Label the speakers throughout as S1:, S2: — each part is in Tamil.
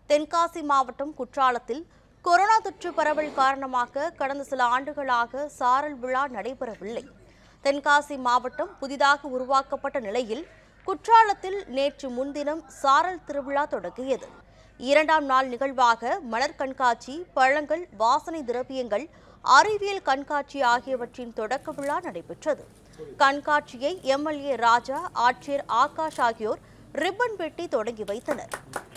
S1: தென்காசி மாவட்டம் குற்றாலத்தில் கொரோனா தொற்று பரவல் காரணமாக கடந்த சில ஆண்டுகளாக சாரல் விழா நடைபெறவில்லை. தென்காசி மாவட்டம் புதிதாக உருவாக்கப்பட்ட நிலையில் குற்றாலத்தில் நேற்று முன்தினம் சாரல் திருவிழா தொடங்கியது. 2ஆம் நாள் நிகழ்வாக மலர் கண்காட்சி, பழங்கள், வாசனை திரவியங்கள், அறிவியல் கண்காட்சி ஆகியவற்றின் தொடக்க விழா நடைபெற்றது. கண்காட்சியை எம்எல்ஏ ராஜா, ஆட்சியர் ஆகாஷ் ஆகியோர் ரிப்பன் வெட்டி தொடங்கி வைத்தனர்.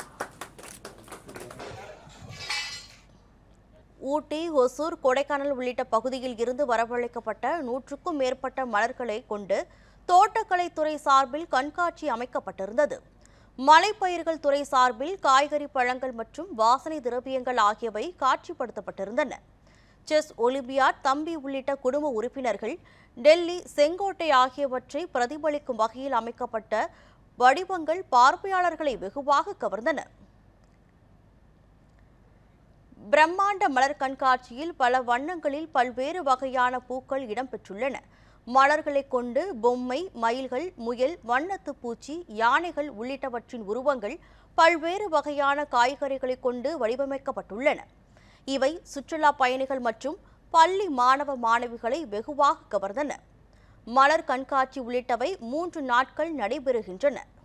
S1: ஊட்டி, ஒசூர், கொடைக்கானல் உள்ளிட்ட பகுதியில் இருந்து வரவழைக்கப்பட்ட 100க்கும் மேற்பட்ட மலர்களை கொண்டு தோட்டக்கலைத்துறை சார்பில் கண்காட்சி அமைக்கப்பட்டிருந்தது. மலைப்பயிர்கள் துறை சார்பில் காய்கறி, பழங்கள் மற்றும் வாசனை திரவியங்கள் ஆகியவை காட்சிப்படுத்தப்பட்டிருந்தன. செஸ் ஒலிம்பியாட், தம்பி உள்ளிட்ட குடும்ப உறுப்பினர்கள் டெல்லி, செங்கோட்டை ஆகியவற்றை பிரதிபலிக்கும் வகையில் அமைக்கப்பட்ட வடிவங்கள் பார்வையாளர்களை வெகுவாக கவர்ந்தன. பிரம்மாண்ட மலர் கண்காட்சியில் பல வண்ணங்களில் பல்வேறு வகையான பூக்கள் இடம்பெற்றுள்ளன. மலர்களை கொண்டு பொம்மை, மயில்கள், முயல், வண்ணத்து பூச்சி, யானைகள் உள்ளிட்டவற்றின் உருவங்கள் பல்வேறு வகையான காய்கறிகளை கொண்டு வடிவமைக்கப்பட்டுள்ளன. இவை சுற்றுலா பயணிகள் மற்றும் பள்ளி மாணவ மாணவிகளை வெகுவாக கவர்ந்தன. மலர் கண்காட்சி உள்ளிட்டவை 3 நாட்கள் நடைபெறுகின்றன.